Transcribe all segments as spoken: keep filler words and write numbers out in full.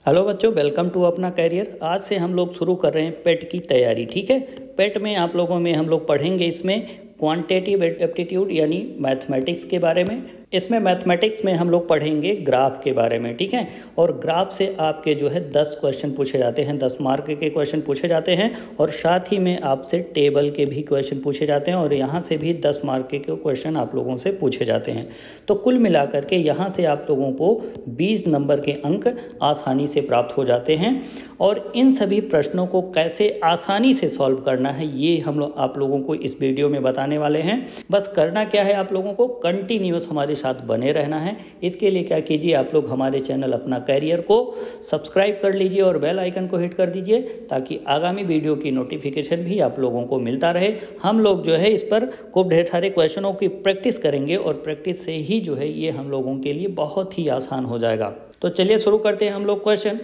Hello बच्चों, welcome to अपना career. आज से हम लोग शुरू कर रहे हैं पेट की तैयारी। ठीक है, पेट में आप लोगों में हम लोग पढ़ेंगे इसमें क्वांटिटेटिव एप्टीट्यूड यानी मैथमेटिक्स के बारे में। इसमें मैथमेटिक्स में हम लोग पढ़ेंगे ग्राफ के बारे में। ठीक है, और ग्राफ से आपके जो है दस क्वेश्चन पूछे जाते हैं, दस मार्क के क्वेश्चन पूछे जाते हैं और साथ ही में आपसे टेबल के भी क्वेश्चन पूछे जाते हैं और यहाँ से भी दस मार्क के क्वेश्चन आप लोगों से पूछे जाते हैं। तो कुल मिलाकर के यहाँ से आप लोगों को बीस नंबर के अंक आसानी से प्राप्त हो जाते हैं। और इन सभी प्रश्नों को कैसे आसानी से सॉल्व करना है ये हम लोग आप लोगों को इस वीडियो में बताने वाले हैं। बस करना क्या है, आप लोगों को कंटिन्यूस हमारे साथ बने रहना है। इसके लिए क्या कीजिए, आप लोग हमारे चैनल अपना कैरियर को सब्सक्राइब कर लीजिए और बेल आइकन को हिट कर दीजिए ताकि आगामी वीडियो की नोटिफिकेशन भी आप लोगों को मिलता रहे। हम लोग जो है इस पर खूब ढेर सारे क्वेश्चनों की प्रैक्टिस करेंगे और प्रैक्टिस से ही जो है ये हम लोगों के लिए बहुत ही आसान हो जाएगा। तो चलिए शुरू करते हैं हम लोग क्वेश्चन।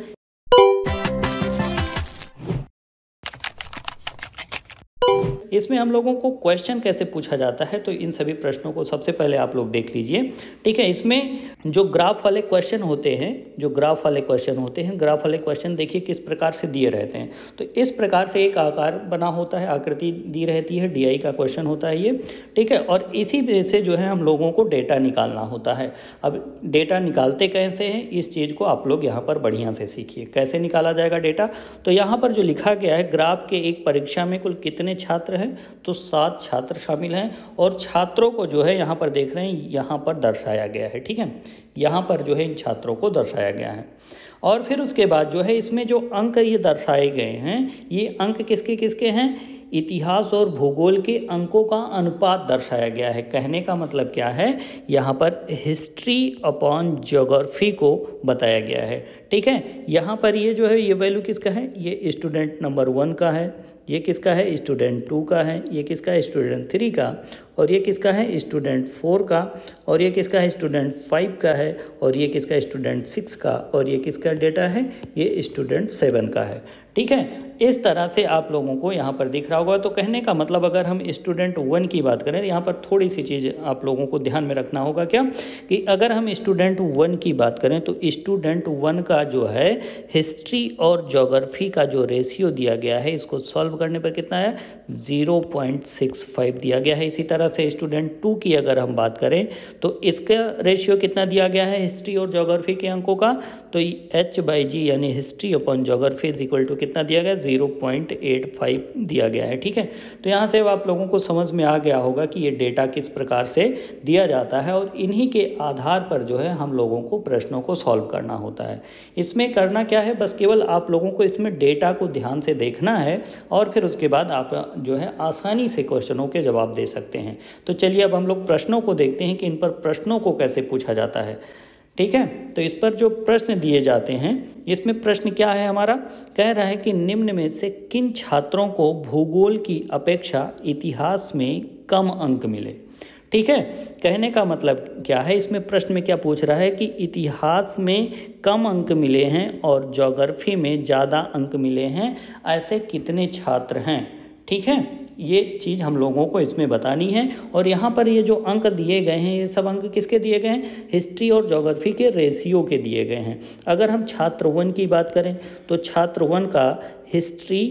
इसमें हम लोगों को क्वेश्चन कैसे पूछा जाता है, तो इन सभी प्रश्नों को सबसे पहले आप लोग देख लीजिए। ठीक है, इसमें जो ग्राफ वाले क्वेश्चन होते हैं जो ग्राफ वाले क्वेश्चन होते हैं ग्राफ वाले क्वेश्चन देखिए किस प्रकार से दिए रहते हैं। तो इस प्रकार से एक आकार बना होता है, आकृति दी रहती है, डी आई का क्वेश्चन होता है ये। ठीक है, और इसी से जो है हम लोगों को डेटा निकालना होता है। अब डेटा निकालते कैसे हैं, इस चीज़ को आप लोग यहाँ पर बढ़िया से सीखिए कैसे निकाला जाएगा डेटा। तो यहाँ पर जो लिखा गया है, ग्राफ के एक परीक्षा में कुल कितने छात्र हैं, तो सात छात्र शामिल हैं और छात्रों को जो है यहाँ पर देख रहे हैं, यहाँ पर दर्शाया गया है। ठीक है, यहाँ पर जो है इन छात्रों को दर्शाया गया है। और फिर उसके बाद जो है इसमें जो अंक ये दर्शाए गए हैं, ये अंक किसके किसके हैं, इतिहास और भूगोल के अंकों का अनुपात दर्शाया गया है। कहने का मतलब क्या है, यहाँ पर हिस्ट्री अपॉन ज्योग्राफी को बताया गया है। ठीक है, यहाँ पर ये जो है ये वैल्यू किसका है, ये स्टूडेंट नंबर वन का है, ये किसका है, स्टूडेंट टू का है, ये किसका है, स्टूडेंट थ्री का, और ये किसका है, स्टूडेंट फोर का, और ये किसका है, स्टूडेंट फाइव का है, और ये किसका, स्टूडेंट सिक्स का, और ये किसका डेटा है, ये स्टूडेंट सेवन का है। ठीक है, इस तरह से आप लोगों को यहाँ पर दिख रहा होगा। तो कहने का मतलब अगर हम स्टूडेंट वन की बात करें, यहाँ पर थोड़ी सी चीज़ आप लोगों को ध्यान में रखना होगा क्या, कि अगर हम स्टूडेंट वन की बात करें तो स्टूडेंट वन का जो है हिस्ट्री और ज्योग्राफी का जो रेशियो दिया गया है, इसको सॉल्व करने पर कितना है, ज़ीरो पॉइंट सिक्स फाइव दिया गया है। इसी तरह से स्टूडेंट टू की अगर हम बात करें तो इसका रेशियो कितना दिया गया है हिस्ट्री और ज्योग्राफी के अंकों का, तो एच बाई जी यानी history upon geography is equal to कितना दिया गया, ज़ीरो पॉइंट एट फाइव दिया गया है। ठीक है, तो यहाँ से आप लोगों को समझ में आ गया होगा कि ये डेटा किस प्रकार से दिया जाता है और इन्हीं के आधार पर जो है हम लोगों को प्रश्नों को सॉल्व करना होता है। इसमें करना क्या है, बस केवल आप लोगों को इसमें डेटा को ध्यान से देखना है और फिर उसके बाद आप जो है आसानी से क्वेश्चनों के जवाब दे सकते हैं। तो चलिए अब हम लोग प्रश्नों को देखते हैं कि इन पर प्रश्नों को कैसे पूछा जाता है। ठीक है, तो इस पर जो प्रश्न दिए जाते हैं, इसमें प्रश्न क्या है हमारा, कह रहा है कि निम्न में से किन छात्रों को भूगोल की अपेक्षा इतिहास में कम अंक मिले। ठीक है, कहने का मतलब क्या है, इसमें प्रश्न में क्या पूछ रहा है कि इतिहास में कम अंक मिले हैं और ज्योग्राफी में ज़्यादा अंक मिले हैं, ऐसे कितने छात्र हैं। ठीक है, ये चीज़ हम लोगों को इसमें बतानी है। और यहाँ पर ये जो अंक दिए गए हैं, ये सब अंक किसके दिए गए हैं, हिस्ट्री और ज्योग्राफी के रेशियो के दिए गए हैं। अगर हम छात्र वन की बात करें तो छात्र वन का हिस्ट्री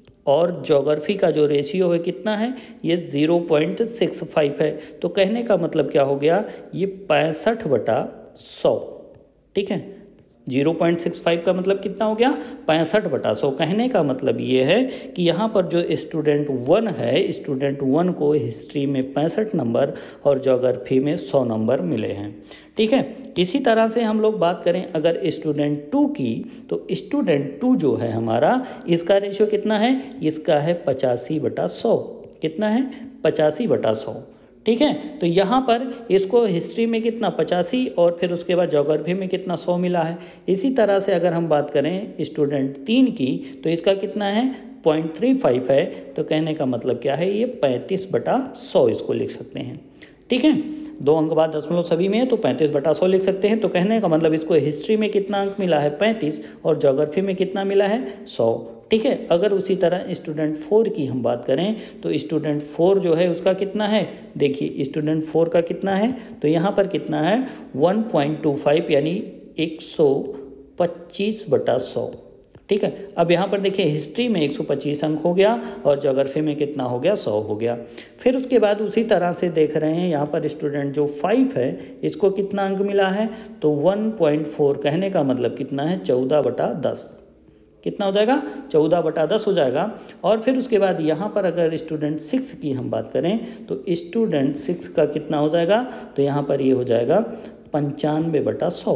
और ज्योग्राफी का जो रेशियो है कितना है, ये ज़ीरो पॉइंट सिक्स फाइव है। तो कहने का मतलब क्या हो गया, ये पैंसठ बटा सौ। ठीक है, ज़ीरो पॉइंट सिक्स फाइव का मतलब कितना हो गया, पैंसठ बटा सौ। कहने का मतलब ये है कि यहाँ पर जो स्टूडेंट वन है, स्टूडेंट वन को हिस्ट्री में पैंसठ नंबर और ज्योग्राफी में सौ नंबर मिले हैं। ठीक है, इसी तरह से हम लोग बात करें अगर स्टूडेंट टू की, तो स्टूडेंट टू जो है हमारा, इसका रेशियो कितना है, इसका है पचासी बटा सौ। कितना है, पचासी बटा सौ। ठीक है, तो यहाँ पर इसको हिस्ट्री में कितना पचासी और फिर उसके बाद ज्योग्राफी में कितना सौ मिला है। इसी तरह से अगर हम बात करें स्टूडेंट तीन की, तो इसका कितना है, पॉइंट थ्री फाइव है। तो कहने का मतलब क्या है, ये पैंतीस बटा सौ इसको लिख सकते हैं। ठीक है, दो अंक बाद दशमलव सभी में है तो पैंतीस बटा सौ लिख सकते हैं। तो कहने का मतलब इसको हिस्ट्री में कितना अंक मिला है, पैंतीस, और ज्योग्राफी में कितना मिला है, सौ। ठीक है, अगर उसी तरह स्टूडेंट फोर की हम बात करें तो स्टूडेंट फोर जो है उसका कितना है, देखिए स्टूडेंट फोर का कितना है, तो यहाँ पर कितना है वन पॉइंट टू फाइव यानी एक सौ पच्चीस बटा सौ। ठीक है, अब यहाँ पर देखिए हिस्ट्री में एक सौ पच्चीस अंक हो गया और ज्योग्राफी में कितना हो गया, सौ हो गया। फिर उसके बाद उसी तरह से देख रहे हैं यहाँ पर स्टूडेंट जो फाइव है इसको कितना अंक मिला है, तो वन पॉइंट फोर, कहने का मतलब कितना है, चौदह बटा दस। कितना हो जाएगा, चौदह बटा दस हो जाएगा। और फिर उसके बाद यहाँ पर अगर स्टूडेंट सिक्स की हम बात करें तो स्टूडेंट सिक्स का कितना हो जाएगा, तो यहाँ पर ये हो जाएगा पंचानवे बटा सौ।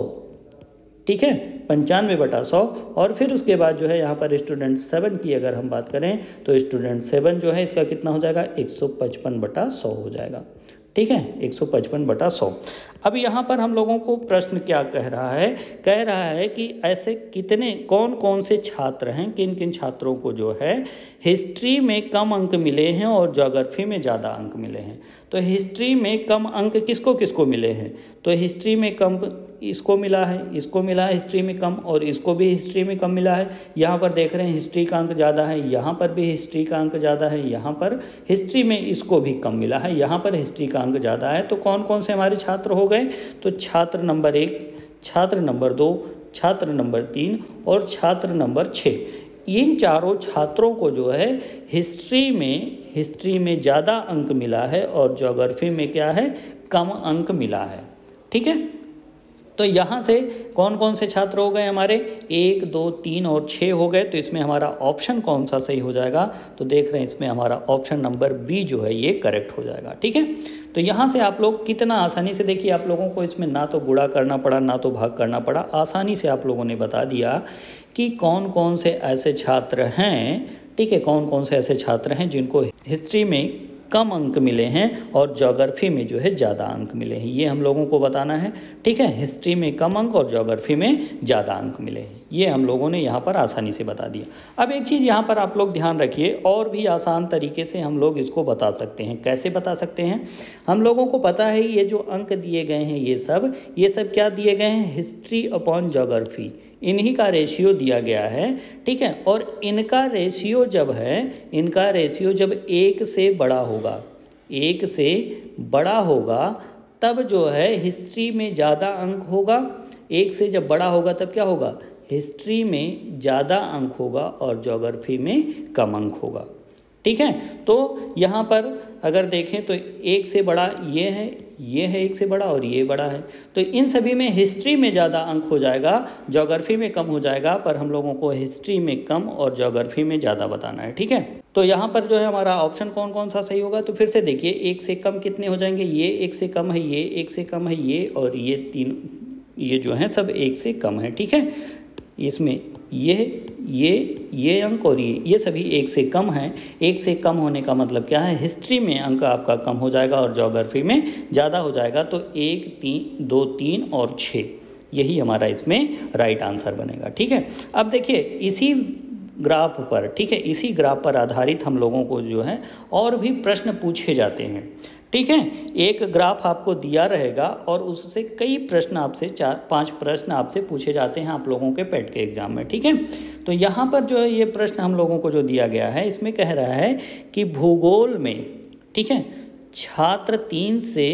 ठीक है, पंचानवे बटा सौ। और फिर उसके बाद जो है यहाँ पर स्टूडेंट सेवन की अगर हम बात करें तो स्टूडेंट सेवन जो है इसका कितना हो जाएगा, एक सौ पचपन बटा सौ हो जाएगा। ठीक है, एक सौ पचपन बटा सौ। अब यहाँ पर हम लोगों को प्रश्न क्या कह रहा है, कह रहा है कि ऐसे कितने कौन कौन से छात्र हैं, किन किन छात्रों को जो है हिस्ट्री में कम अंक मिले हैं और ज्योग्राफी में ज़्यादा अंक मिले हैं। तो हिस्ट्री में कम अंक किसको किसको मिले हैं, तो हिस्ट्री में कम इसको मिला है, इसको मिला है हिस्ट्री में कम, और इसको भी हिस्ट्री में कम मिला है। यहाँ पर देख रहे हैं हिस्ट्री का अंक ज़्यादा है, यहाँ पर भी हिस्ट्री का अंक ज़्यादा है, यहाँ पर हिस्ट्री में इसको भी कम मिला है, यहाँ पर हिस्ट्री का अंक ज़्यादा है। तो कौन कौन से हमारे छात्र हो गए, तो छात्र नंबर एक, छात्र नंबर दो, छात्र नंबर तीन और छात्र नंबर छः। इन चारों छात्रों को जो है हिस्ट्री में हिस्ट्री में ज़्यादा अंक मिला है और ज्योग्राफी में क्या है, कम अंक मिला है। ठीक है, तो यहाँ से कौन कौन से छात्र हो गए हमारे, एक, दो, तीन और छः हो गए। तो इसमें हमारा ऑप्शन कौन सा सही हो जाएगा, तो देख रहे हैं इसमें हमारा ऑप्शन नंबर बी जो है ये करेक्ट हो जाएगा। ठीक है, तो यहाँ से आप लोग कितना आसानी से, देखिए आप लोगों को इसमें ना तो गुणा करना पड़ा ना तो भाग करना पड़ा, आसानी से आप लोगों ने बता दिया कि कौन कौन से ऐसे छात्र हैं। ठीक है, कौन कौन से ऐसे छात्र हैं जिनको हिस्ट्री में कम अंक मिले हैं और ज्योग्राफी में जो है ज़्यादा अंक मिले हैं, ये हम लोगों को बताना है। ठीक है, हिस्ट्री में कम अंक और ज्योग्राफी में ज़्यादा अंक मिले हैं, ये हम लोगों ने यहाँ पर आसानी से बता दिया। अब एक चीज़ यहाँ पर आप लोग ध्यान रखिए, और भी आसान तरीके से हम लोग इसको बता सकते हैं। कैसे बता सकते हैं, हम लोगों को पता है ये जो अंक दिए गए हैं ये सब ये सब क्या दिए गए हैं, हिस्ट्री अपॉन ज्योग्राफी, इन्हीं का रेशियो दिया गया है। ठीक है, और इनका रेशियो जब है इनका रेशियो जब एक से बड़ा होगा, एक से बड़ा होगा तब जो है हिस्ट्री में ज़्यादा अंक होगा। एक से जब बड़ा होगा तब क्या होगा, हिस्ट्री में ज़्यादा अंक होगा और ज्योग्राफी में कम अंक होगा। ठीक है, तो यहाँ पर अगर देखें तो एक से बड़ा ये है, ये है एक से बड़ा और ये बड़ा है, तो इन सभी में हिस्ट्री में ज़्यादा अंक हो जाएगा, ज्योग्राफी में कम हो जाएगा, पर हम लोगों को हिस्ट्री में कम और ज्योग्राफी में ज़्यादा बताना है। ठीक है, तो यहाँ पर जो है हमारा ऑप्शन कौन कौन सा सही होगा, तो फिर से देखिए एक से कम कितने हो जाएंगे, ये एक से कम है, ये एक से कम है, ये और ये तीन, ये जो है सब एक से कम है। ठीक है, इसमें ये ये ये अंक और ये ये सभी एक से कम हैं। एक से कम होने का मतलब क्या है, हिस्ट्री में अंक आपका कम हो जाएगा और ज्योग्राफी में ज़्यादा हो जाएगा। तो एक, तीन, दो, तीन और छः, यही हमारा इसमें राइट आंसर बनेगा। ठीक है, अब देखिए इसी ग्राफ पर, ठीक है, इसी ग्राफ पर आधारित हम लोगों को जो है और भी प्रश्न पूछे जाते हैं। ठीक है, एक ग्राफ आपको दिया रहेगा और उससे कई प्रश्न आपसे, चार पांच प्रश्न आपसे पूछे जाते हैं आप लोगों के पेट के एग्जाम में। ठीक है, तो यहाँ पर जो है ये प्रश्न हम लोगों को जो दिया गया है इसमें कह रहा है कि भूगोल में, ठीक है, छात्र तीन से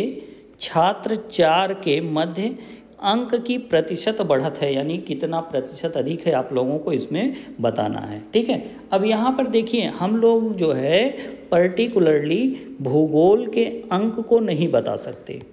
छात्र चार के मध्य अंक की प्रतिशत बढ़त है, यानी कितना प्रतिशत अधिक है आप लोगों को इसमें बताना है। ठीक है, अब यहाँ पर देखिए हम लोग जो है पर्टिकुलरली भूगोल के अंक को नहीं बता सकते।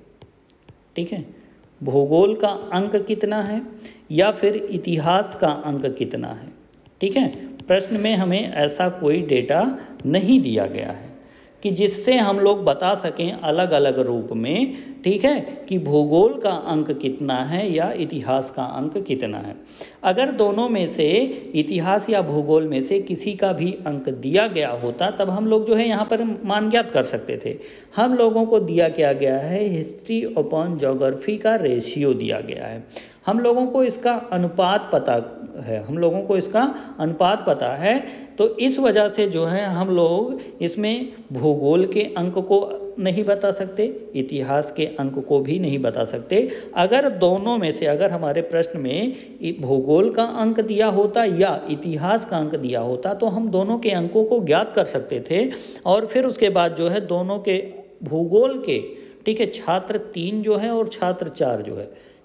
ठीक है, भूगोल का अंक कितना है या फिर इतिहास का अंक कितना है। ठीक है, प्रश्न में हमें ऐसा कोई डेटा नहीं दिया गया है कि जिससे हम लोग बता सकें अलग अलग रूप में, ठीक है, कि भूगोल का अंक कितना है या इतिहास का अंक कितना है। अगर दोनों में से, इतिहास या भूगोल में से किसी का भी अंक दिया गया होता तब हम लोग जो है यहाँ पर मान ज्ञात कर सकते थे। हम लोगों को दिया क्या गया है, हिस्ट्री अपॉन ज्योग्राफी का रेशियो दिया गया है। हम लोगों को इसका अनुपात पता है, हम लोगों को इसका अनुपात पता है, तो इस वजह से जो है हम लोग इसमें भूगोल के अंक को नहीं बता सकते, इतिहास के अंक को भी नहीं बता सकते। अगर दोनों में से, अगर हमारे प्रश्न में भूगोल का अंक दिया होता या इतिहास का अंक दिया होता तो हम दोनों के अंकों को ज्ञात कर सकते थे और फिर उसके बाद जो है दोनों के भूगोल के, ठीक है, छात्र तीन जो है और छात्र चार जो है,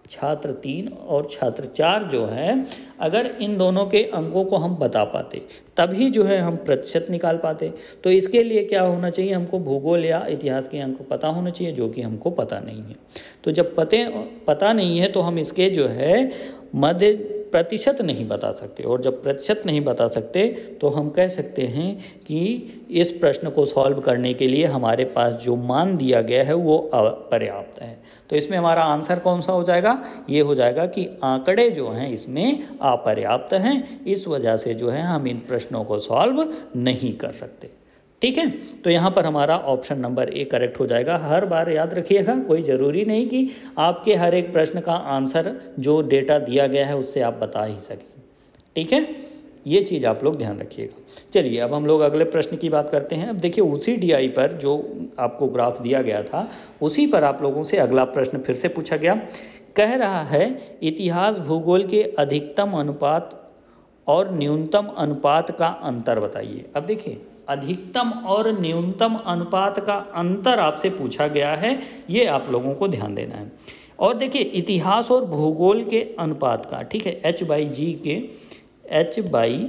छात्र तीन और छात्र चार जो है, अगर इन दोनों के अंकों को हम बता पाते तभी जो है हम प्रतिशत निकाल पाते। तो इसके लिए क्या होना चाहिए, हमको भूगोल या इतिहास के अंक पता होना चाहिए, जो कि हमको पता नहीं है। तो जब पते पता नहीं है तो हम इसके जो है मध्य प्रतिशत नहीं बता सकते, और जब प्रतिशत नहीं बता सकते तो हम कह सकते हैं कि इस प्रश्न को सॉल्व करने के लिए हमारे पास जो मान दिया गया है वो अपर्याप्त है। तो इसमें हमारा आंसर कौन सा हो जाएगा, ये हो जाएगा कि आंकड़े जो हैं इसमें अपर्याप्त हैं, इस वजह से जो है हम इन प्रश्नों को सॉल्व नहीं कर सकते। ठीक है, तो यहाँ पर हमारा ऑप्शन नंबर ए करेक्ट हो जाएगा। हर बार याद रखिएगा, कोई ज़रूरी नहीं कि आपके हर एक प्रश्न का आंसर जो डेटा दिया गया है उससे आप बता ही सकें। ठीक है, ये चीज़ आप लोग ध्यान रखिएगा। चलिए अब हम लोग अगले प्रश्न की बात करते हैं। अब देखिए उसी डीआई पर जो आपको ग्राफ दिया गया था उसी पर आप लोगों से अगला प्रश्न फिर से पूछा गया। कह रहा है इतिहास भूगोल के अधिकतम अनुपात और न्यूनतम अनुपात का अंतर बताइए। अब देखिए अधिकतम और न्यूनतम अनुपात का अंतर आपसे पूछा गया है, ये आप लोगों को ध्यान देना है। और देखिए इतिहास और भूगोल के अनुपात का, ठीक है, एच बाई जी के एच बाई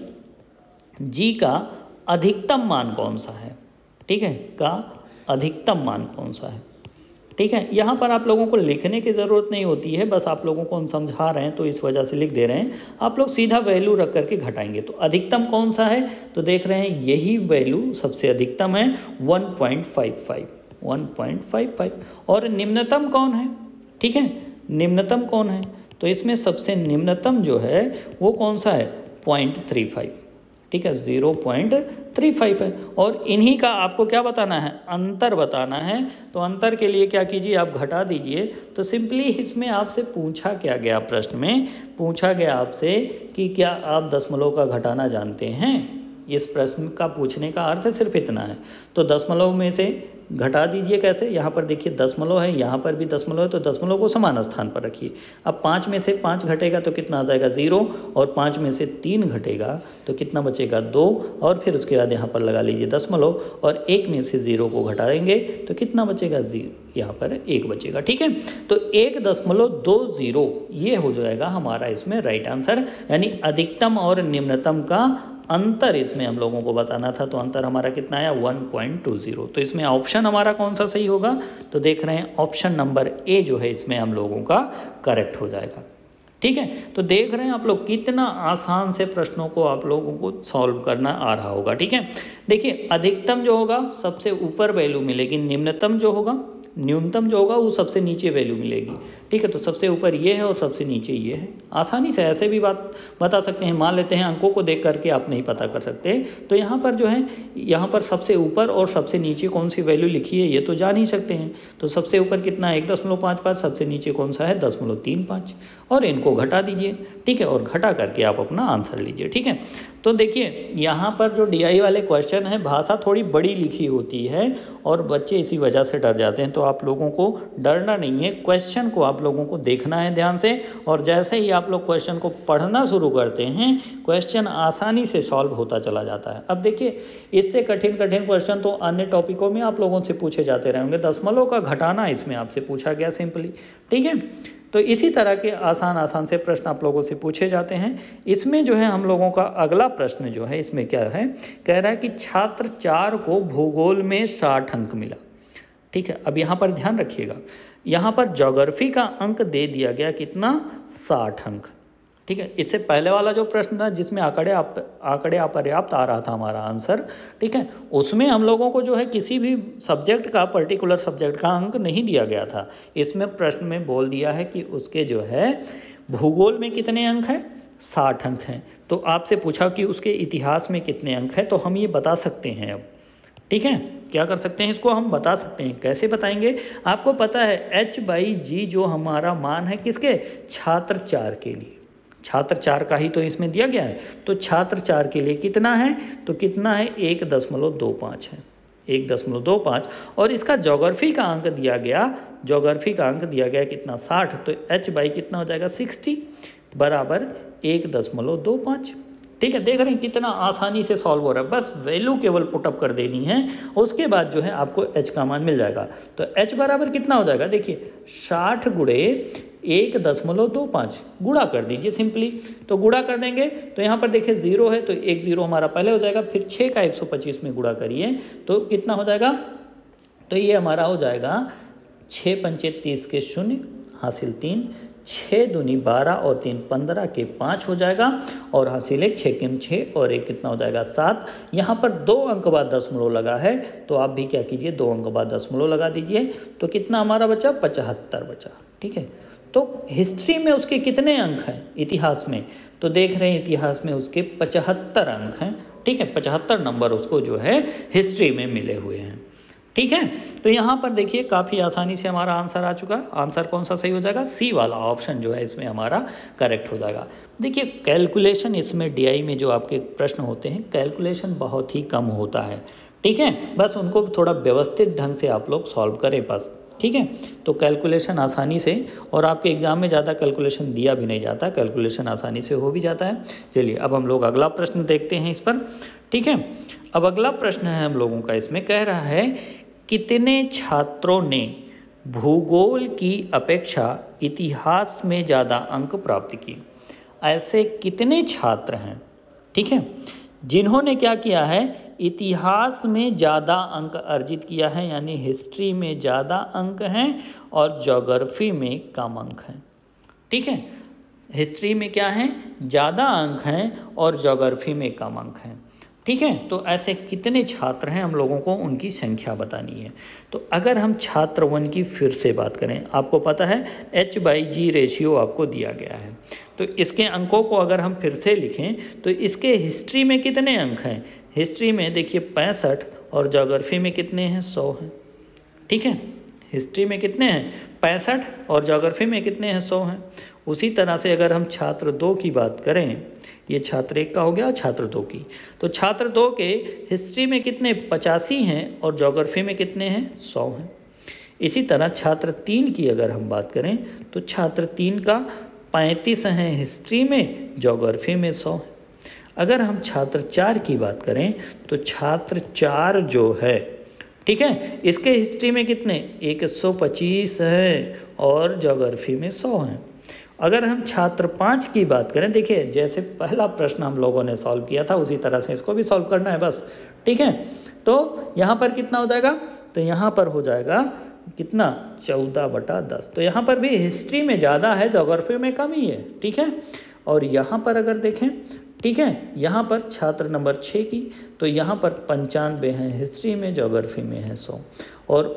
जी का अधिकतम मान कौन सा है, ठीक है, का अधिकतम मान कौन सा है। ठीक है, यहाँ पर आप लोगों को लिखने की ज़रूरत नहीं होती है, बस आप लोगों को हम समझा रहे हैं तो इस वजह से लिख दे रहे हैं। आप लोग सीधा वैल्यू रख करके घटाएंगे। तो अधिकतम कौन सा है, तो देख रहे हैं यही वैल्यू सबसे अधिकतम है one point five five, one point five five. और निम्नतम कौन है, ठीक है, निम्नतम कौन है, तो इसमें सबसे निम्नतम जो है वो कौन सा है, पॉइंट थ्री फाइव, ठीक है, ज़ीरो पॉइंट थ्री फाइव है। और इन्हीं का आपको क्या बताना है, अंतर बताना है। तो अंतर के लिए क्या कीजिए, आप घटा दीजिए। तो सिंपली इसमें आपसे पूछा क्या गया, प्रश्न में पूछा गया आपसे कि क्या आप दशमलव का घटाना जानते हैं। इस प्रश्न का पूछने का अर्थ सिर्फ इतना है। तो दशमलव में से घटा दीजिए कैसे, यहाँ पर देखिए दशमलव है, यहाँ पर भी दशमलव है, तो दशमलव को समान स्थान पर रखिए। अब पाँच में से पाँच घटेगा तो कितना आ जाएगा, ज़ीरो, और पाँच में से तीन घटेगा तो कितना बचेगा, दो, और फिर उसके बाद यहाँ पर लगा लीजिए दशमलव, और एक में से ज़ीरो को घटाएंगे तो कितना बचेगा, जीरो, यहाँ पर एक बचेगा। ठीक है, तो एक दशमलव दो ज़ीरो ये हो जाएगा हमारा इसमें राइट आंसर, यानी अधिकतम और निम्नतम का अंतर इसमें हम लोगों को बताना था। तो अंतर हमारा कितना आया, वन पॉइंट टू ज़ीरो। तो इसमें ऑप्शन हमारा कौन सा सही होगा, तो देख रहे हैं ऑप्शन नंबर ए जो है इसमें हम लोगों का करेक्ट हो जाएगा। ठीक है, तो देख रहे हैं आप लोग कितना आसान से प्रश्नों को आप लोगों को सॉल्व करना आ रहा होगा। ठीक है, देखिए अधिकतम जो होगा सबसे ऊपर वैल्यू मिलेगी, निम्नतम जो होगा, न्यूनतम जो होगा वो सबसे नीचे वैल्यू मिलेगी। ठीक है, तो सबसे ऊपर ये है और सबसे नीचे ये है। आसानी से ऐसे भी बात बता सकते हैं। मान लेते हैं अंकों को देख करके आप नहीं पता कर सकते, तो यहाँ पर जो है यहाँ पर सबसे ऊपर और सबसे नीचे कौन सी वैल्यू लिखी है ये तो जान ही सकते हैं। तो सबसे ऊपर कितना है, एक दशमलव पाँच पाँच, सबसे नीचे कौन सा है, दशमलव तीन पाँच, और इनको घटा दीजिए। ठीक है, और घटा करके आप अपना आंसर लीजिए। ठीक है, तो देखिए यहाँ पर जो डीआई वाले क्वेश्चन है भाषा थोड़ी बड़ी लिखी होती है और बच्चे इसी वजह से डर जाते हैं। तो आप लोगों को डरना नहीं है, क्वेश्चन को आप लोगों को देखना है ध्यान से, और जैसे ही आप लोग क्वेश्चन को पढ़ना शुरू करते हैं क्वेश्चन आसानी से सॉल्व होता चला जाता है। अब देखिए इससे कठिन कठिन क्वेश्चन तो अन्य टॉपिकों में आप लोगों से पूछे जाते रहेंगे, दशमलव का घटाना इसमें आपसे पूछा गया सिंपली। ठीक है, तो इसी तरह के आसान आसान से प्रश्न आप लोगों से पूछे जाते हैं। इसमें जो है हम लोगों का अगला प्रश्न जो है इसमें क्या है, कह रहा है कि छात्र चार को भूगोल में साठ अंक मिला। ठीक है, अब यहाँ पर ध्यान रखिएगा, यहाँ पर ज्योग्राफी का अंक दे दिया गया कितना, साठ अंक। ठीक है, इससे पहले वाला जो प्रश्न था जिसमें आंकड़े आप आंकड़े अपर्याप्त आ रहा था हमारा आंसर, ठीक है, उसमें हम लोगों को जो है किसी भी सब्जेक्ट का, पर्टिकुलर सब्जेक्ट का अंक नहीं दिया गया था। इसमें प्रश्न में बोल दिया है कि उसके जो है भूगोल में कितने अंक हैं, साठ अंक हैं। तो आपसे पूछा कि उसके इतिहास में कितने अंक हैं, तो हम ये बता सकते हैं अब। ठीक है, क्या कर सकते हैं, इसको हम बता सकते हैं। कैसे बताएंगे, आपको पता है एच बाई जी जो हमारा मान है किसके, छात्र चार के लिए, छात्र चार का ही तो इसमें दिया गया है। तो छात्र चार के लिए कितना है, तो कितना है, एक दशमलव दो पाँच है, एक दशमलव दो पाँच। और इसका ज्योग्राफी का अंक दिया गया, ज्योग्राफी का अंक दिया गया कितना, साठ। तो एच बाई कितना हो जाएगा, सिक्सटी, बराबर एक दशमलव दो पाँच। ठीक है, देख रहे हैं कितना आसानी से सॉल्व हो रहा है, बस वैल्यू केवल पुटअप कर देनी है, उसके बाद जो है आपको एच का मान मिल जाएगा। तो एच बराबर कितना हो जाएगा, देखिए साठ गुणे एक दशमलव दो पाँच गुणा कर दीजिए सिंपली। तो गुणा कर देंगे तो यहाँ पर देखिए जीरो है तो एक जीरो हमारा पहले हो जाएगा, फिर छः का एक सौ पच्चीस में गुणा करिए तो कितना हो जाएगा, तो ये हमारा हो जाएगा छः पंचे तीस के शून्य हासिल तीन, छः दूनी बारह और तीन पंद्रह के पाँच हो जाएगा और हासिल एक, छः किन छः और एक कितना हो जाएगा सात। यहाँ पर दो अंक बाद दशमलव लगा है तो आप भी क्या कीजिए, दो अंक बाद दशमलव लगा दीजिए तो कितना हमारा बचा, पचहत्तर बचा। ठीक है, तो हिस्ट्री में उसके कितने अंक हैं इतिहास में, तो देख रहे हैं इतिहास में उसके पचहत्तर अंक हैं। ठीक है, पचहत्तर नंबर उसको जो है हिस्ट्री में मिले हुए हैं। ठीक है, तो यहाँ पर देखिए काफ़ी आसानी से हमारा आंसर आ चुका। आंसर कौन सा सही हो जाएगा, सी वाला ऑप्शन जो है इसमें हमारा करेक्ट हो जाएगा। देखिए कैलकुलेशन इसमें डीआई में जो आपके प्रश्न होते हैं कैलकुलेशन बहुत ही कम होता है। ठीक है, बस उनको थोड़ा व्यवस्थित ढंग से आप लोग सॉल्व करें बस। ठीक है, तो कैलकुलेशन आसानी से, और आपके एग्जाम में ज़्यादा कैलकुलेशन दिया भी नहीं जाता, कैलकुलेशन आसानी से हो भी जाता है। चलिए अब हम लोग अगला प्रश्न देखते हैं इस पर। ठीक है, अब अगला प्रश्न है हम लोगों का, इसमें कह रहा है कितने छात्रों ने भूगोल की अपेक्षा इतिहास में ज़्यादा अंक प्राप्त किए। ऐसे कितने छात्र हैं, ठीक है, जिन्होंने क्या किया है, इतिहास में ज़्यादा अंक अर्जित किया है, यानी हिस्ट्री में ज़्यादा अंक हैं और ज्योग्राफी में कम अंक हैं। ठीक है, हिस्ट्री में क्या है, ज़्यादा अंक हैं और ज्योग्राफी में कम अंक हैं। ठीक है, तो ऐसे कितने छात्र हैं हम लोगों को उनकी संख्या बतानी है। तो अगर हम छात्र वन की फिर से बात करें, आपको पता है एच बाई जी रेशियो आपको दिया गया है, तो इसके अंकों को अगर हम फिर से लिखें तो इसके हिस्ट्री में कितने अंक हैं, हिस्ट्री में देखिए पैंसठ और ज्योग्राफी में कितने हैं, सौ हैं। ठीक है, हिस्ट्री में कितने हैं, पैंसठ और ज्योग्राफी में कितने हैं, सौ हैं। उसी तरह से अगर हम छात्र दो की बात करें, ये छात्र एक का हो गया, छात्र दो की, तो छात्र दो के हिस्ट्री में कितने, पचासी हैं और ज्योग्राफी में कितने हैं, सौ हैं। इसी तरह छात्र तीन की अगर हम बात करें तो छात्र तीन का पैंतीस हैं हिस्ट्री में, ज्योग्राफी में सौ है। अगर हम छात्र चार की बात करें तो छात्र चार जो है, ठीक है, इसके हिस्ट्री में कितने, एक सौ पच्चीस है और ज्योग्राफी में सौ हैं। अगर हम छात्र पाँच की बात करें, देखिए जैसे पहला प्रश्न हम लोगों ने सॉल्व किया था उसी तरह से इसको भी सॉल्व करना है बस। ठीक है, तो यहाँ पर कितना हो जाएगा, तो यहाँ पर हो जाएगा कितना, चौदह बटा दस। तो यहाँ पर भी हिस्ट्री में ज़्यादा है, ज्योग्राफी में कम ही है। ठीक है, और यहाँ पर अगर देखें, ठीक है, यहाँ पर छात्र नंबर छः की तो यहाँ पर पंचानवे हैं हिस्ट्री में, ज्योग्राफी में है सौ। और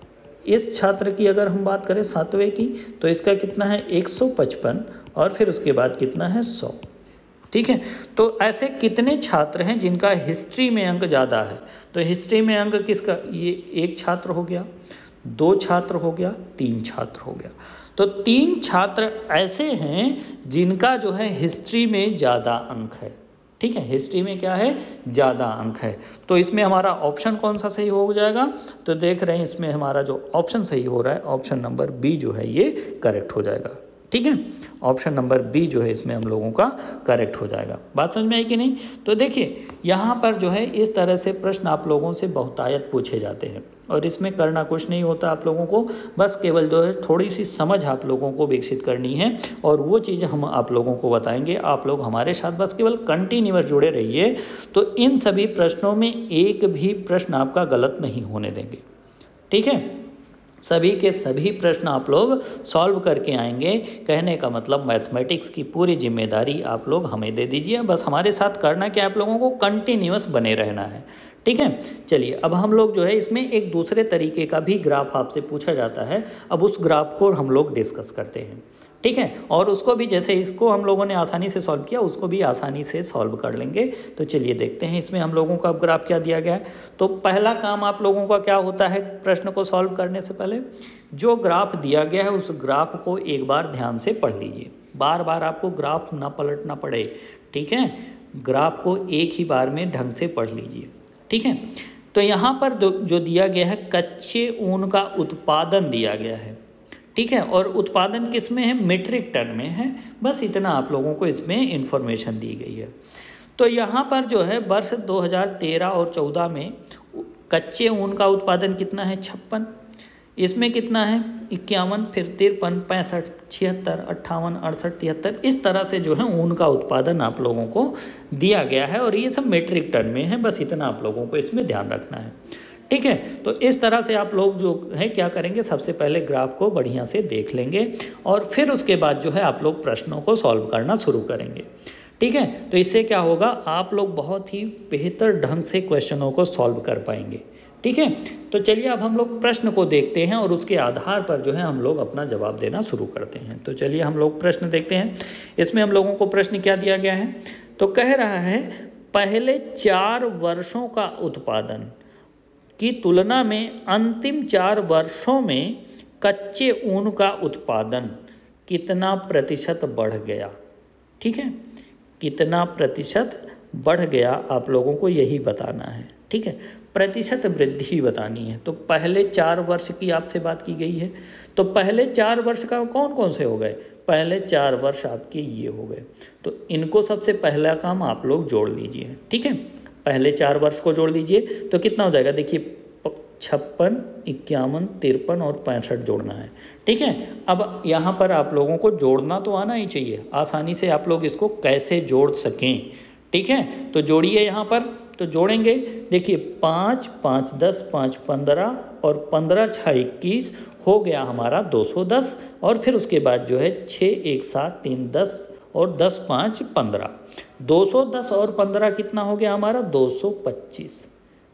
इस छात्र की अगर हम बात करें सातवें की तो इसका कितना है, एक सौ पचपन और फिर उसके बाद कितना है, सौ। ठीक है, तो ऐसे कितने छात्र हैं जिनका हिस्ट्री में अंक ज़्यादा है। तो हिस्ट्री में अंक किसका, ये एक छात्र हो गया, दो छात्र हो गया, तीन छात्र हो गया। तो तीन छात्र ऐसे हैं जिनका जो है हिस्ट्री में ज़्यादा अंक है। ठीक है, हिस्ट्री में क्या है, ज़्यादा अंक है। तो इसमें हमारा ऑप्शन कौन सा सही हो जाएगा, तो देख रहे हैं इसमें हमारा जो ऑप्शन सही हो रहा है, ऑप्शन नंबर बी जो है ये करेक्ट हो जाएगा। ठीक है, ऑप्शन नंबर बी जो है इसमें हम लोगों का करेक्ट हो जाएगा। बात समझ में आई कि नहीं। तो देखिए यहाँ पर जो है इस तरह से प्रश्न आप लोगों से बहुतायत पूछे जाते हैं और इसमें करना कुछ नहीं होता आप लोगों को, बस केवल जो है थोड़ी सी समझ आप लोगों को विकसित करनी है और वो चीज़ हम आप लोगों को बताएंगे। आप लोग हमारे साथ बस केवल कंटिन्यूअस जुड़े रहिए, तो इन सभी प्रश्नों में एक भी प्रश्न आपका गलत नहीं होने देंगे। ठीक है, सभी के सभी प्रश्न आप लोग सॉल्व करके आएंगे। कहने का मतलब मैथमेटिक्स की पूरी जिम्मेदारी आप लोग हमें दे दीजिए, बस हमारे साथ करना क्या, आप लोगों को कंटिन्यूअस बने रहना है। ठीक है, चलिए अब हम लोग जो है इसमें एक दूसरे तरीके का भी ग्राफ आपसे पूछा जाता है, अब उस ग्राफ को हम लोग डिस्कस करते हैं। ठीक है, और उसको भी जैसे इसको हम लोगों ने आसानी से सॉल्व किया उसको भी आसानी से सॉल्व कर लेंगे। तो चलिए देखते हैं इसमें हम लोगों को अब ग्राफ क्या दिया गया है। तो पहला काम आप लोगों का क्या होता है, प्रश्न को सॉल्व करने से पहले जो ग्राफ दिया गया है उस ग्राफ को एक बार ध्यान से पढ़ लीजिए, बार बार आपको ग्राफ ना पलटना पड़े। ठीक है, ग्राफ को एक ही बार में ढंग से पढ़ लीजिए। ठीक है, तो यहाँ पर जो दिया गया है कच्चे ऊन का उत्पादन दिया गया है। ठीक है, और उत्पादन किस में है, मीट्रिक टन में है। बस इतना आप लोगों को इसमें इंफॉर्मेशन दी गई है। तो यहाँ पर जो है वर्ष दो हज़ार तेरह और चौदह में कच्चे ऊन का उत्पादन कितना है, छप्पन। इसमें कितना है इक्यावन, फिर तिरपन, पैंसठ, छिहत्तर, अट्ठावन, अड़सठ, तिहत्तर, इस तरह से जो है ऊन का उत्पादन आप लोगों को दिया गया है और ये सब मेट्रिक टन में है। बस इतना आप लोगों को इसमें ध्यान रखना है, ठीक है। तो इस तरह से आप लोग जो है क्या करेंगे, सबसे पहले ग्राफ को बढ़िया से देख लेंगे और फिर उसके बाद जो है आप लोग प्रश्नों को सॉल्व करना शुरू करेंगे, ठीक है। तो इससे क्या होगा, आप लोग बहुत ही बेहतर ढंग से क्वेश्चनों को सॉल्व कर पाएंगे, ठीक है। तो चलिए अब हम लोग प्रश्न को देखते हैं और उसके आधार पर जो है हम लोग अपना जवाब देना शुरू करते हैं। तो चलिए हम लोग प्रश्न देखते हैं। इसमें हम लोगों को प्रश्न क्या दिया गया है, तो कह रहा है पहले चार वर्षों का उत्पादन की तुलना में अंतिम चार वर्षों में कच्चे ऊन का उत्पादन कितना प्रतिशत बढ़ गया, ठीक है। कितना प्रतिशत बढ़ गया आप लोगों को यही बताना है, ठीक है। प्रतिशत वृद्धि बतानी है। तो पहले चार वर्ष की आपसे बात की गई है, तो पहले चार वर्ष का कौन कौन से हो गए, पहले चार वर्ष आपके ये हो गए। तो इनको सबसे पहला काम आप लोग जोड़ लीजिए, ठीक है। पहले चार वर्ष को जोड़ लीजिए तो कितना हो जाएगा, देखिए छप्पन, इक्यावन, तिरपन और पैंसठ जोड़ना है, ठीक है। अब यहाँ पर आप लोगों को जोड़ना तो आना ही चाहिए, आसानी से आप लोग इसको कैसे जोड़ सकें, ठीक है। तो जोड़िए यहाँ पर, तो जोड़ेंगे, देखिए पाँच पाँच दस, पाँच पंद्रह और पंद्रह छः इक्कीस हो गया हमारा दो सौ दस, और फिर उसके बाद जो है छः एक सात तीन दस और दस पाँच पंद्रह, दो सौ दस और पंद्रह कितना हो गया हमारा दो सौ पच्चीस।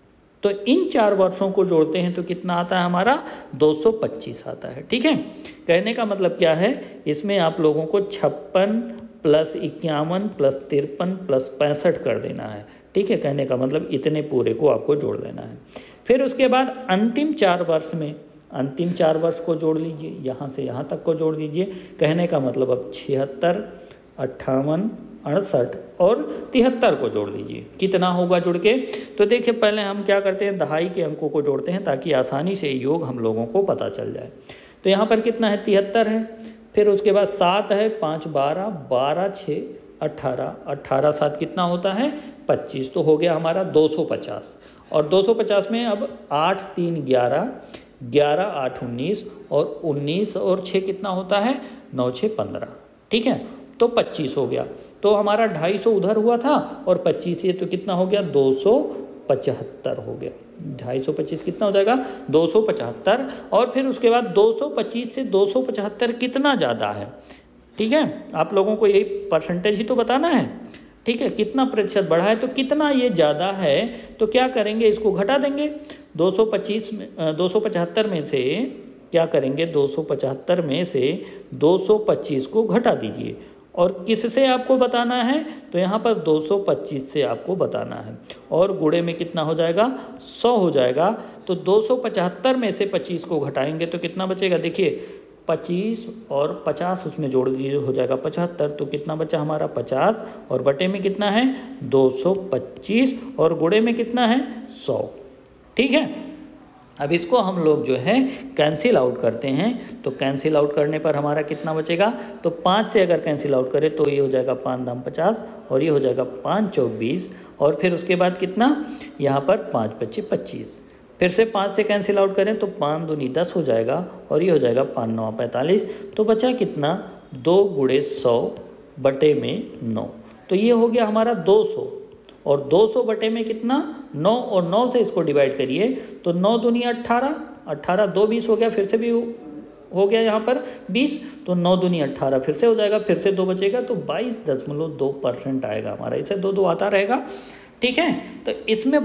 तो इन चार वर्षों को जोड़ते हैं तो कितना आता है हमारा दो सौ पच्चीस आता है, ठीक है। कहने का मतलब क्या है, इसमें आप लोगों को छप्पन प्लस इक्यावन प्लस तिरपन प्लस पैंसठ कर देना है, ठीक है। कहने का मतलब इतने पूरे को आपको जोड़ लेना है। फिर उसके बाद अंतिम चार वर्ष में अंतिम चार वर्ष को जोड़ लीजिए, यहाँ से यहाँ तक को जोड़ दीजिए। कहने का मतलब अब छिहत्तर, अट्ठावन, अड़सठ और तिहत्तर को जोड़ लीजिए, कितना होगा जुड़ के। तो देखिए पहले हम क्या करते हैं, दहाई के अंकों को जोड़ते हैं ताकि आसानी से योग हम लोगों को पता चल जाए। तो यहाँ पर कितना है, तिहत्तर है, फिर उसके बाद सात है, पाँच बारह, बारह छः अट्ठारह, अट्ठारह सात कितना होता है पच्चीस, तो हो गया हमारा दो सौ पचास। और दो सौ पचास में अब आठ तीन ग्यारह, ग्यारह आठ उन्नीस और उन्नीस और छः कितना होता है नौ छः पंद्रह, ठीक है। तो पच्चीस हो गया, तो हमारा ढाई सौ उधर हुआ था और पच्चीस ये तो कितना हो गया दो सौ पचहत्तर हो गया। ढाई सौ पच्चीस कितना हो जाएगा दो सौ पचहत्तर। और फिर उसके बाद दो सौ पच्चीस से दो सौ पचहत्तर कितना ज़्यादा है, ठीक है। आप लोगों को यही परसेंटेज ही तो बताना है, ठीक है। कितना प्रतिशत बढ़ा है, तो कितना ये ज़्यादा है, तो क्या करेंगे इसको घटा देंगे। दो सौ पच्चीस में दो सौ पचहत्तर में से क्या करेंगे, दो सौ पचहत्तर में से दो सौ पच्चीस को घटा दीजिए। और किससे आपको बताना है, तो यहाँ पर दो सौ पच्चीस से आपको बताना है। और गुणे में कितना हो जाएगा सौ हो जाएगा। तो दो सौ पचहत्तर में से पच्चीस को घटाएंगे तो कितना बचेगा, देखिए पच्चीस और पचास उसमें जोड़ दीजिए हो जाएगा पचहत्तर। तो कितना बचा हमारा पचास, और बटे में कितना है दो सौ पच्चीस और गुणे में कितना है सौ, ठीक है। अब इसको हम लोग जो है कैंसिल आउट करते हैं। तो कैंसिल आउट करने पर हमारा कितना बचेगा, तो पाँच से अगर कैंसिल आउट करें तो ये हो जाएगा पाँच दाम पचास और ये हो जाएगा पाँच चौबीस। और फिर उसके बाद कितना, यहाँ पर पाँच पच्चीस पच्चीस, फिर से पाँच से कैंसिल आउट करें तो पाँच दूनी दस हो जाएगा और ये हो जाएगा पाँच नौ पैंतालीस। तो बचा कितना, दो गुणे सौ बटे में नौ, तो ये हो गया हमारा दो सौ। और दो सौ बटे में कितना नौ, और नौ से इसको डिवाइड करिए तो नौ दूनी अट्ठारह, अट्ठारह दो बीस हो गया, फिर से भी हो गया यहाँ पर बीस। तो नौ दूनी अट्ठारह फिर से हो जाएगा, फिर से दो बचेगा तो बाईस दशमलव दो परसेंट आएगा हमारा। इसे दो दो आता रहेगा, ठीक है। तो इसमें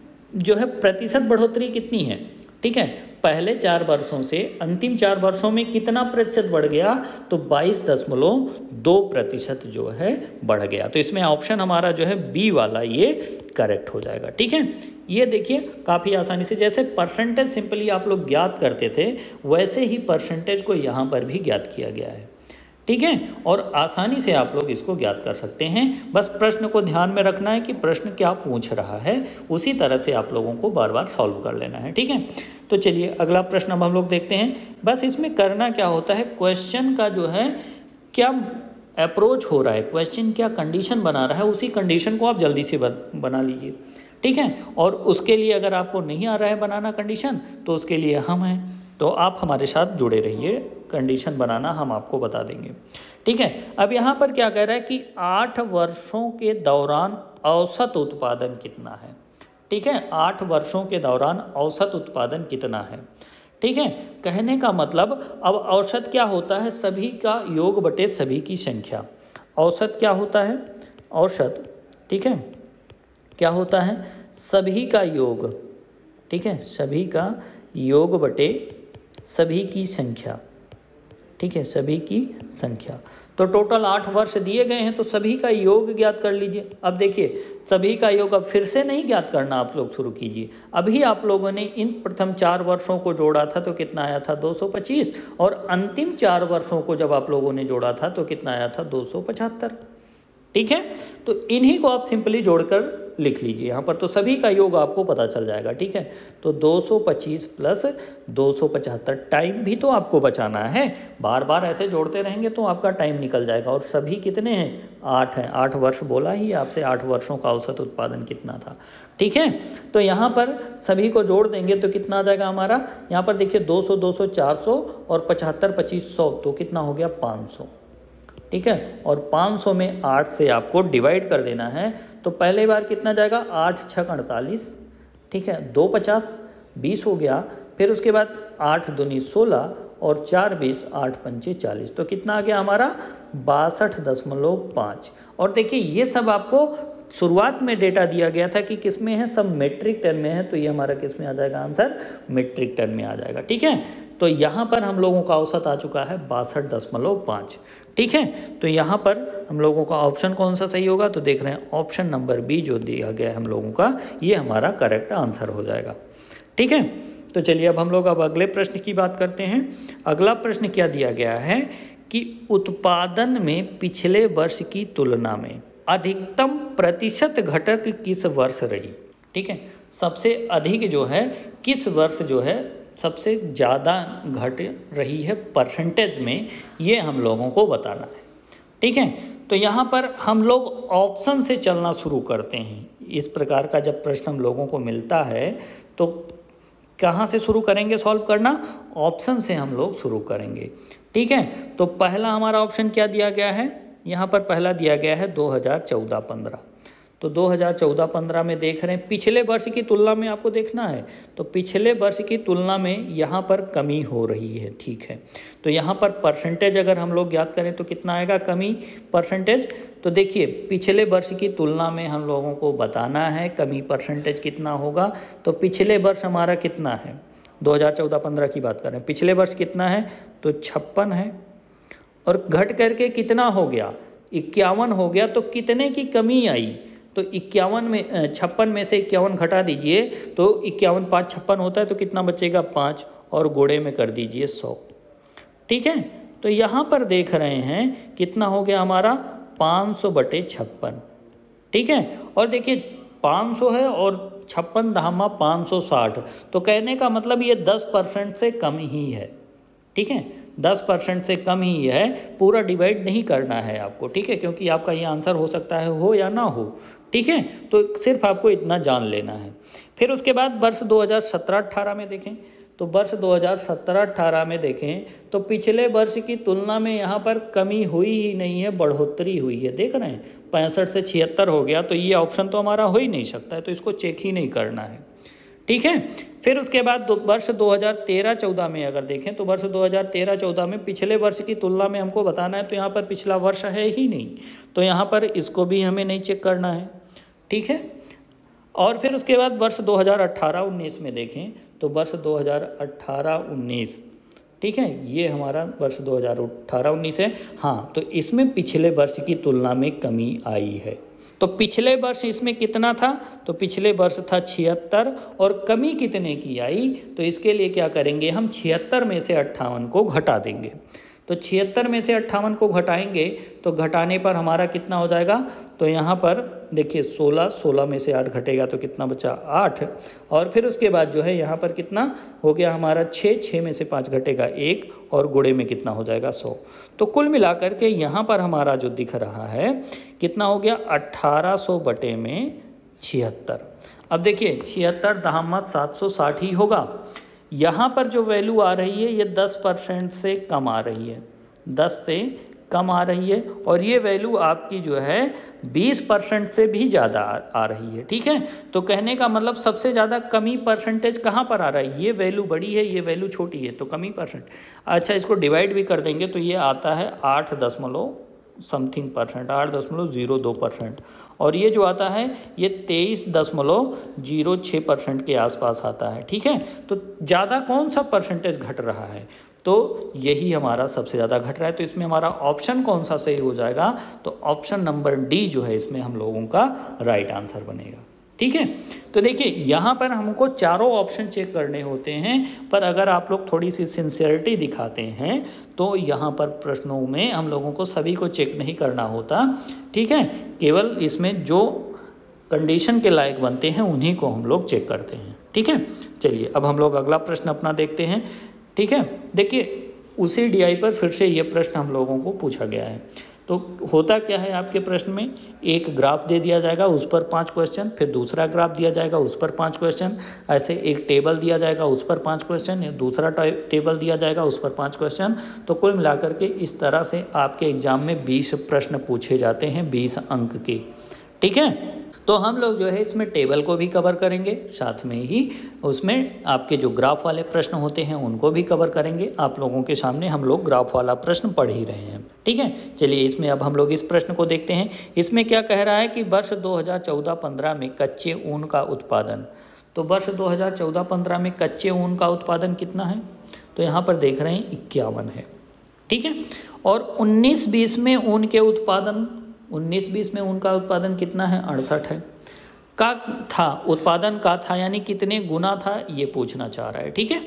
जो है प्रतिशत बढ़ोतरी कितनी है, ठीक है। पहले चार वर्षों से अंतिम चार वर्षों में कितना प्रतिशत बढ़ गया, तो बाईस दशमलव दो प्रतिशत जो है बढ़ गया। तो इसमें ऑप्शन हमारा जो है बी वाला ये करेक्ट हो जाएगा, ठीक है। ये देखिए काफ़ी आसानी से, जैसे परसेंटेज सिंपली आप लोग ज्ञात करते थे वैसे ही परसेंटेज को यहाँ पर भी ज्ञात किया गया है, ठीक है। और आसानी से आप लोग इसको ज्ञात कर सकते हैं। बस प्रश्न को ध्यान में रखना है कि प्रश्न क्या पूछ रहा है, उसी तरह से आप लोगों को बार बार सॉल्व कर लेना है, ठीक है। तो चलिए अगला प्रश्न अब हम लोग देखते हैं। बस इसमें करना क्या होता है, क्वेश्चन का जो है क्या अप्रोच हो रहा है, क्वेश्चन क्या कंडीशन बना रहा है, उसी कंडीशन को आप जल्दी से बना ठीक है। और उसके लिए अगर आपको नहीं आ रहा है बनाना कंडीशन तो उसके लिए हम हैं, तो आप हमारे साथ जुड़े रहिए, कंडीशन बनाना हम आपको बता देंगे। ठीक है, अब यहाँ पर क्या कह रहा है कि आठ वर्षों के दौरान औसत उत्पादन कितना है। ठीक है, आठ वर्षों के दौरान औसत उत्पादन कितना है। ठीक है, कहने का मतलब अब औसत क्या होता है, सभी का योग बटे सभी की संख्या। औसत क्या होता है, औसत ठीक है क्या होता है, सभी का योग। ठीक है, सभी का योग बटे सभी की संख्या। ठीक है, सभी की संख्या। तो टोटल आठ वर्ष दिए गए हैं, तो सभी का योग ज्ञात कर लीजिए। अब देखिए सभी का योग अब फिर से नहीं ज्ञात करना, आप लोग शुरू कीजिए। अभी आप लोगों ने इन प्रथम चार वर्षों को जोड़ा था तो कितना आया था, दो सौ पच्चीस, और अंतिम चार वर्षों को जब आप लोगों ने जोड़ा था तो कितना आया था, दो सौ पचहत्तर। ठीक है, तो इन्हीं को आप सिंपली जोड़कर लिख लीजिए यहाँ पर, तो सभी का योग आपको पता चल जाएगा। ठीक है, तो दो सौ पच्चीस प्लस दो सौ पचहत्तर, टाइम भी तो आपको बचाना है, बार बार ऐसे जोड़ते रहेंगे तो आपका टाइम निकल जाएगा। और सभी कितने हैं, आठ हैं, आठ वर्ष बोला ही आपसे, आठ वर्षों का औसत उत्पादन कितना था। ठीक है, तो यहाँ पर सभी को जोड़ देंगे तो कितना आ जाएगा हमारा, यहाँ पर देखिए दो सौ, दो सौ, चार सौ और पचहत्तर, पच्चीस सौ, तो कितना हो गया, पाँच सौ। ठीक है, और पाँच सौ में आठ से आपको डिवाइड कर देना है, तो पहले बार कितना जाएगा, आठ छक अड़तालीस। ठीक है, दो पचास बीस हो गया, फिर उसके बाद आठ दूनी सोलह और चार बीस, आठ पंचे चालीस, तो कितना आ गया हमारा, बासठ दशमलव पाँच। और देखिए ये सब आपको शुरुआत में डेटा दिया गया था कि किस में है, सब मेट्रिक टन में है, तो ये हमारा किस में आ जाएगा आंसर, मेट्रिक टन में आ जाएगा। ठीक है, तो यहाँ पर हम लोगों का औसत आ चुका है बासठ दशमलव पाँच। ठीक है, तो यहाँ पर हम लोगों का ऑप्शन कौन सा सही होगा, तो देख रहे हैं ऑप्शन नंबर बी जो दिया गया है हम लोगों का, ये हमारा करेक्ट आंसर हो जाएगा। ठीक है, तो चलिए अब हम लोग अब अगले प्रश्न की बात करते हैं। अगला प्रश्न क्या दिया गया है कि उत्पादन में पिछले वर्ष की तुलना में अधिकतम प्रतिशत घटक किस वर्ष रही। ठीक है, सबसे अधिक जो है किस वर्ष जो है सबसे ज़्यादा घट रही है परसेंटेज में, ये हम लोगों को बताना है। ठीक है, तो यहाँ पर हम लोग ऑप्शन से चलना शुरू करते हैं। इस प्रकार का जब प्रश्न हम लोगों को मिलता है तो कहाँ से शुरू करेंगे सॉल्व करना, ऑप्शन से हम लोग शुरू करेंगे। ठीक है, तो पहला हमारा ऑप्शन क्या दिया गया है, यहाँ पर पहला दिया गया है दो हज़ार चौदह पंद्रह। तो दो हज़ार चौदह पंद्रह में देख रहे हैं, पिछले वर्ष की तुलना में आपको देखना है, तो पिछले वर्ष की तुलना में यहाँ पर कमी हो रही है। ठीक है, तो यहाँ पर परसेंटेज अगर हम लोग ज्ञात करें तो कितना आएगा कमी परसेंटेज, तो देखिए पिछले वर्ष की तुलना में हम लोगों को बताना है कमी परसेंटेज कितना होगा। तो पिछले वर्ष हमारा कितना है, दो हज़ार चौदह पंद्रह की बात करें, पिछले वर्ष कितना है, तो छप्पन है, और घट करके कितना हो गया, इक्यावन हो गया। तो कितने की कमी आई, तो इक्यावन में छप्पन में से इक्यावन घटा दीजिए तो इक्यावन पाँच छप्पन होता है, तो कितना बचेगा पाँच, और गोड़े में कर दीजिए सौ। ठीक है, तो यहाँ पर देख रहे हैं कितना हो गया हमारा, पाँच सौ बटे छप्पन। ठीक है, और देखिए पाँच सौ है और छप्पन धामा पाँच सौ साठ, तो कहने का मतलब ये दस परसेंट से कम ही है। ठीक है, दस परसेंट से कम ही है, पूरा डिवाइड नहीं करना है आपको। ठीक है, क्योंकि आपका ये आंसर हो सकता है हो या ना हो। ठीक है, तो सिर्फ आपको इतना जान लेना है। फिर उसके बाद वर्ष दो हज़ार सत्रह अट्ठारह में देखें, तो वर्ष दो हज़ार सत्रह अट्ठारह में देखें तो पिछले वर्ष की तुलना में यहाँ पर कमी हुई ही नहीं है, बढ़ोतरी हुई है। देख रहे हैं पैंसठ से छिहत्तर हो गया, तो ये ऑप्शन तो हमारा हो ही नहीं सकता है, तो इसको चेक ही नहीं करना है। ठीक है, फिर उसके बाद वर्ष दो हज़ार तेरह चौदह में अगर देखें तो वर्ष दो हज़ार तेरह चौदह में पिछले वर्ष की तुलना में हमको बताना है, तो यहाँ पर पिछला वर्ष है ही नहीं, तो यहाँ पर इसको भी हमें नहीं चेक करना है। ठीक है, और फिर उसके बाद वर्ष दो हज़ार अठारह उन्नीस में देखें तो वर्ष दो हज़ार अठारह उन्नीस, ठीक है, ये हमारा वर्ष दो हज़ार अठारह उन्नीस है। हाँ, तो इसमें पिछले वर्ष की तुलना में कमी आई है। तो पिछले वर्ष इसमें कितना था, तो पिछले वर्ष था छिहत्तर, और कमी कितने की आई, तो इसके लिए क्या करेंगे हम, छिहत्तर में से अट्ठावन को घटा देंगे। तो छिहत्तर में से अट्ठावन को घटाएंगे तो घटाने पर हमारा कितना हो जाएगा, तो यहाँ पर देखिए सोलह, सोलह में से आठ घटेगा तो कितना बचा, आठ, और फिर उसके बाद जो है यहाँ पर कितना हो गया हमारा छः, छः में से पाँच घटेगा एक, और गुणे में कितना हो जाएगा सौ। तो कुल मिलाकर के यहाँ पर हमारा जो दिख रहा है कितना हो गया, अट्ठारह सौ बटे में छिहत्तर। अब देखिए छिहत्तर दहामा सात सौ साठ ही होगा, यहाँ पर जो वैल्यू आ रही है ये दस परसेंट से कम आ रही है, दस से कम आ रही है, और ये वैल्यू आपकी जो है बीस परसेंट से भी ज़्यादा आ रही है। ठीक है, तो कहने का मतलब सबसे ज़्यादा कमी परसेंटेज कहाँ पर आ रहा है, ये वैल्यू बड़ी है, ये वैल्यू छोटी है, तो कमी परसेंट। अच्छा, इसको डिवाइड भी कर देंगे तो ये आता है आठ दशमलव समथिंग परसेंट, आठ दशमलव जीरो दो परसेंट, और ये जो आता है ये तेईस दशमलव जीरो छः परसेंट के आसपास आता है। ठीक है, तो ज़्यादा कौन सा परसेंटेज घट रहा है, तो यही हमारा सबसे ज़्यादा घट रहा है। तो इसमें हमारा ऑप्शन कौन सा सही हो जाएगा, तो ऑप्शन नंबर डी जो है इसमें हम लोगों का राइट आंसर बनेगा। ठीक है, तो देखिए यहाँ पर हमको चारों ऑप्शन चेक करने होते हैं, पर अगर आप लोग थोड़ी सी सिंसियरिटी दिखाते हैं तो यहाँ पर प्रश्नों में हम लोगों को सभी को चेक नहीं करना होता। ठीक है, केवल इसमें जो कंडीशन के लायक बनते हैं उन्हीं को हम लोग चेक करते हैं। ठीक है, चलिए अब हम लोग अगला प्रश्न अपना देखते हैं। ठीक है, देखिए उसी डी आई पर फिर से ये प्रश्न हम लोगों को पूछा गया है। तो होता क्या है, आपके प्रश्न में एक ग्राफ दे दिया जाएगा, उस पर पांच क्वेश्चन, फिर दूसरा ग्राफ दिया जाएगा, उस पर पांच क्वेश्चन, ऐसे एक टेबल दिया जाएगा, उस पर पांच क्वेश्चन, दूसरा टेबल दिया जाएगा, उस पर पांच क्वेश्चन। तो कुल मिलाकर के इस तरह से आपके एग्जाम में बीस प्रश्न पूछे जाते हैं, बीस अंक के। ठीक है, तो हम लोग जो है इसमें टेबल को भी कवर करेंगे, साथ में ही उसमें आपके जो ग्राफ वाले प्रश्न होते हैं उनको भी कवर करेंगे। आप लोगों के सामने हम लोग ग्राफ वाला प्रश्न पढ़ ही रहे हैं। ठीक है, चलिए इसमें अब हम लोग इस प्रश्न को देखते हैं। इसमें क्या कह रहा है कि वर्ष दो हज़ार चौदह पंद्रह में कच्चे ऊन का उत्पादन, तो वर्ष दो हज़ार चौदह पंद्रह में कच्चे ऊन का उत्पादन कितना है, तो यहाँ पर देख रहे हैं इक्यावन है। ठीक है, और उन्नीस बीस में ऊन के उत्पादन उन्नीस बीस में उनका उत्पादन कितना है, अड़सठ है। का था उत्पादन का था यानी कितने गुना था, ये पूछना चाह रहा है। ठीक है,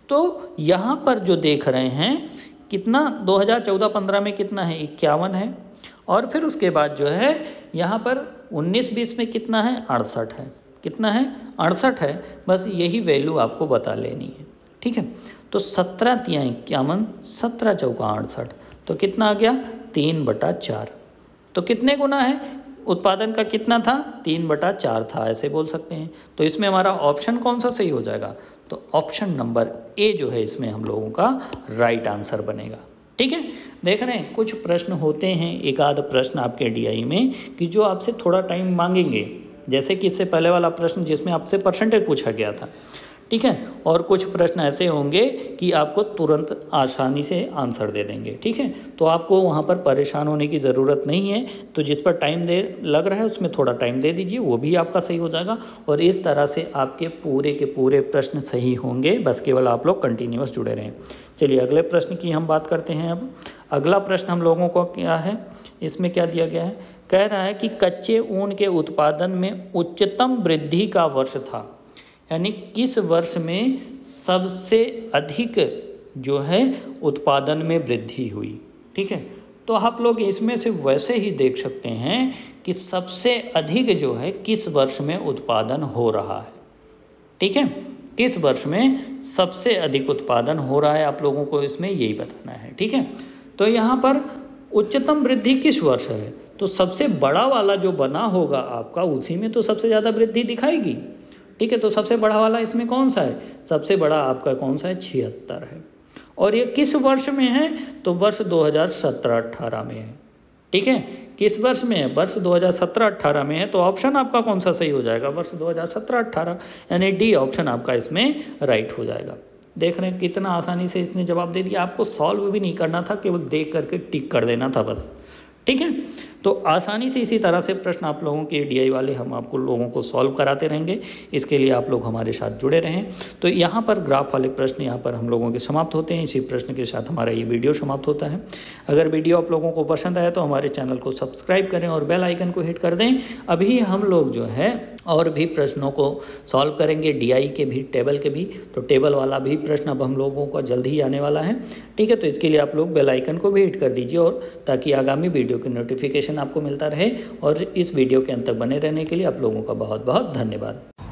तो यहाँ पर जो देख रहे हैं कितना दो हज़ार चौदह पंद्रह में कितना है, इक्यावन है, और फिर उसके बाद जो है यहाँ पर उन्नीस बीस में कितना है, अड़सठ है। कितना है, अड़सठ है, बस यही वैल्यू आपको बता लेनी है। ठीक है, तो सत्रह तिया इक्यावन, सत्रह चौका अड़सठ, तो कितना आ गया, तीन बटा चार। तो कितने गुना है, उत्पादन का कितना था, तीन बटा चार था, ऐसे बोल सकते हैं। तो इसमें हमारा ऑप्शन कौन सा सही हो जाएगा, तो ऑप्शन नंबर ए जो है इसमें हम लोगों का राइट आंसर बनेगा। ठीक है, देख रहे हैं कुछ प्रश्न होते हैं, एक आध प्रश्न आपके डी आई में कि जो आपसे थोड़ा टाइम मांगेंगे, जैसे कि इससे पहले वाला प्रश्न जिसमें आपसे परसेंटेज पूछा गया था। ठीक है, और कुछ प्रश्न ऐसे होंगे कि आपको तुरंत आसानी से आंसर दे देंगे। ठीक है, तो आपको वहाँ पर परेशान होने की ज़रूरत नहीं है। तो जिस पर टाइम दे लग रहा है उसमें थोड़ा टाइम दे दीजिए, वो भी आपका सही हो जाएगा, और इस तरह से आपके पूरे के पूरे प्रश्न सही होंगे। बस केवल आप लोग कंटिन्यूअस जुड़े रहें। चलिए अगले प्रश्न की हम बात करते हैं। अब अगला प्रश्न हम लोगों को क्या है, इसमें क्या दिया गया है, कह रहा है कि कच्चे ऊन के उत्पादन में उच्चतम वृद्धि का वर्ष था, यानी किस वर्ष में सबसे अधिक जो है उत्पादन में वृद्धि हुई। ठीक है, तो आप लोग इसमें से वैसे ही देख सकते हैं कि सबसे अधिक जो है किस वर्ष में उत्पादन हो रहा है। ठीक है, किस वर्ष में सबसे अधिक उत्पादन हो रहा है, आप लोगों को इसमें यही बताना है। ठीक है, तो यहाँ पर उच्चतम वृद्धि किस वर्ष है, तो सबसे बड़ा वाला जो बना होगा आपका उसी में तो सबसे ज़्यादा वृद्धि दिखाएगी। ठीक है, तो सबसे बड़ा वाला इसमें कौन सा है, सबसे बड़ा आपका कौन सा है, छिहत्तर है। और ये किस वर्ष में है, तो वर्ष दो हज़ार सत्रह अट्ठारह में है। ठीक है, किस वर्ष में है, वर्ष दो हज़ार सत्रह अट्ठारह में है। तो ऑप्शन आपका कौन सा सही हो जाएगा, वर्ष दो हज़ार सत्रह अट्ठारह, यानी डी ऑप्शन आपका इसमें राइट हो जाएगा। देख रहे हैं कितना आसानी से इसने जवाब दे दिया, आपको सॉल्व भी नहीं करना था, केवल देख करके टिक कर देना था बस। ठीक है, तो आसानी से इसी तरह से प्रश्न आप लोगों के डी आई वाले हम आपको लोगों को सॉल्व कराते रहेंगे। इसके लिए आप लोग हमारे साथ जुड़े रहें। तो यहाँ पर ग्राफ वाले प्रश्न यहाँ पर हम लोगों के समाप्त होते हैं। इसी प्रश्न के साथ हमारा ये वीडियो समाप्त होता है। अगर वीडियो आप लोगों को पसंद आया तो हमारे चैनल को सब्सक्राइब करें और बेल आइकन को हिट कर दें। अभी हम लोग जो है और भी प्रश्नों को सॉल्व करेंगे, डी आई के भी, टेबल के भी। तो टेबल वाला भी प्रश्न अब हम लोगों का जल्द ही आने वाला है। ठीक है, तो इसके लिए आप लोग बेल आइकन को भी हिट कर दीजिए, और ताकि आगामी वीडियो की नोटिफिकेशन आपको मिलता रहे। और इस वीडियो के अंत तक बने रहने के लिए आप लोगों का बहुत बहुत धन्यवाद।